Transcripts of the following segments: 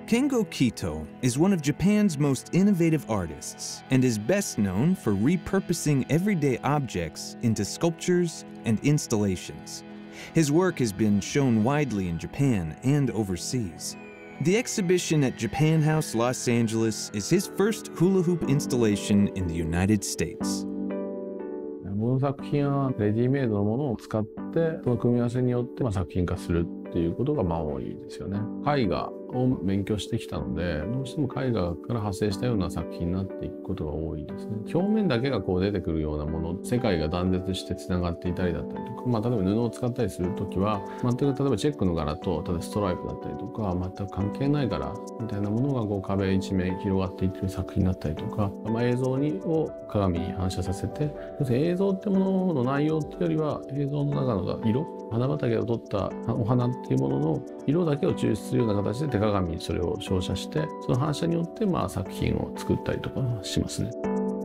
Kengo Kito is one of Japan's most innovative artists and is best known for repurposing everyday objects into sculptures and installations. His work has been shown widely in Japan and overseas. The exhibition at Japan House Los Angeles is his first hula hoop installation in the United States. この作品はレディメイドのものを使ってその組み合わせによって作品化するっていうことが多いですよね。絵画を勉強してきたのでどうしても絵画から派生したような作品になっていくことが多いですね。表面だけがこう出てくるようなもの、世界が断絶してつながっていたりだったりとか、例えば布を使ったりするときは全く例えばチェックの柄とただストライプだったりとか全く関係ない柄みたいなものがこう壁一面広がっていってる作品になったりとか、映像を鏡に反射させて、要するに映像ってものの内容っていうよりは映像の中の色、花畑を撮ったお花っていうものの色だけを抽出するような形で手鏡にそれを照射してその反射によって作品を作ったりとかしますね。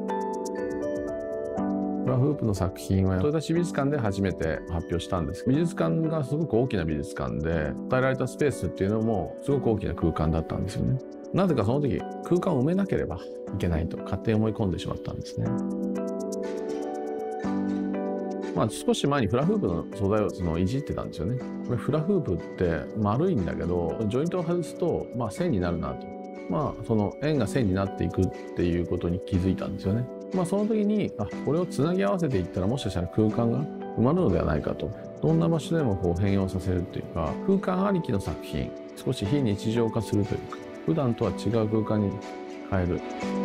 フラフープの作品は豊田市美術館で初めて発表したんです。美術館がすごく大きな美術館で与えられたスペースっていうのもすごく大きな空間だったんですよね。なぜかその時空間を埋めなければいけないと勝手に思い込んでしまったんですね。少し前にフラフープの素材をいじってたんですよね。これフラフープって丸いんだけどジョイントを外すと線になるなと、その円が線になっていくっていうことに気づいたんですよね。その時にこれをつなぎ合わせていったらもしかしたら空間が埋まるのではないかと、どんな場所でもこう変容させるっていうか空間ありきの作品、少し非日常化するというか普段とは違う空間に変える。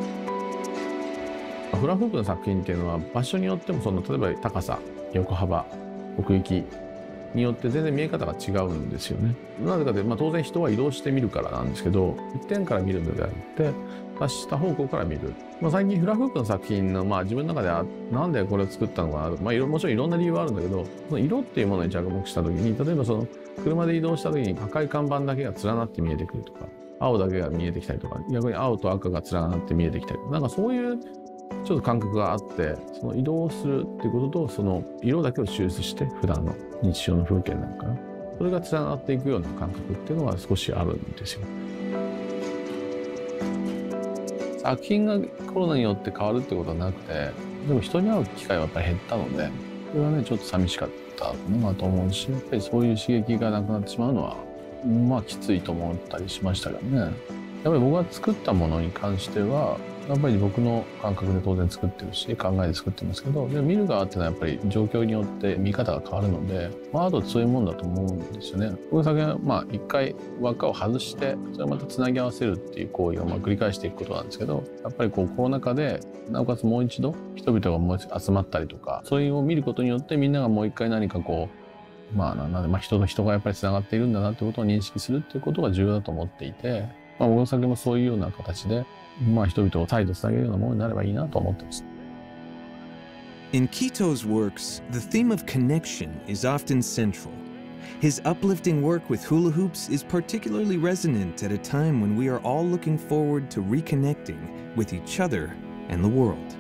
フラフープの作品っていうのは場所によっても例えば高さ、横幅、奥行きによって全然見え方が違うんですよね。なぜかで当然人は移動して見るからなんですけど、一点から見るのではなくて下方向から見る。最近フラフープの作品の自分の中でなんでこれを作ったのかなと、もちろんいろんな理由はあるんだけど、その色っていうものに着目した時に例えば車で移動した時に赤い看板だけが連なって見えてくるとか、青だけが見えてきたりとか、逆に青と赤が連なって見えてきたり、そういうちょっと感覚があって、その移動するっていうこととその色だけを抽出して普段の日常の風景なんかな、それがつながっていくような感覚っていうのは少しあるんですよ。作品がコロナによって変わるってことはなくて、でも人に会う機会はやっぱり減ったので、それはねちょっと寂しかったなと思うし、やっぱりそういう刺激がなくなってしまうのはきついと思ったりしましたがね。やっぱり僕が作ったものに関してはやっぱり僕の感覚で当然作ってるし考えで作ってますけど、でも見る側っていうのはやっぱり状況によって見方が変わるので、アートってそういうもんだと思うんですよね。僕の作品は一回輪っかを外してそれをまたつなぎ合わせるっていう行為を繰り返していくことなんですけど、やっぱりコロナ禍でなおかつもう一度人々がもう一度集まったりとか、そういうのを見ることによってみんながもう一回何か人と人がやっぱりつながっているんだなってことを認識するっていうことが重要だと思っていて、僕の作品もそういうような形で人々を再度つなげるようなものになればいいなと思ってます。 In Kito's works, the theme of connection is often central. His uplifting work with hula hoops is particularly resonant at a time when we are all looking forward to reconnecting with each other and the world.